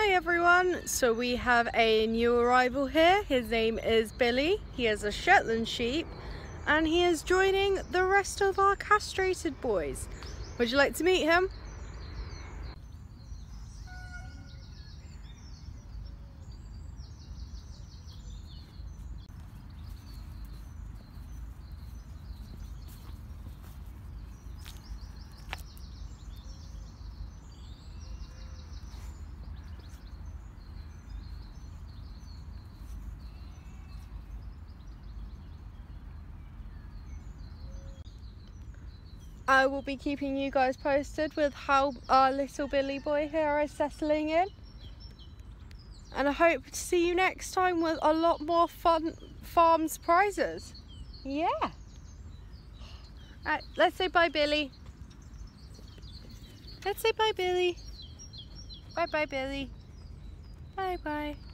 Hi everyone, so we have a new arrival here. His name is Billy. He is a Shetland sheep and he is joining the rest of our castrated boys. Would you like to meet him? I will be keeping you guys posted with how our little Billy boy here is settling in. And I hope to see you next time with a lot more fun farm surprises. Yeah. Alright, let's say bye, Billy. Let's say bye, Billy. Bye bye, Billy. Bye bye.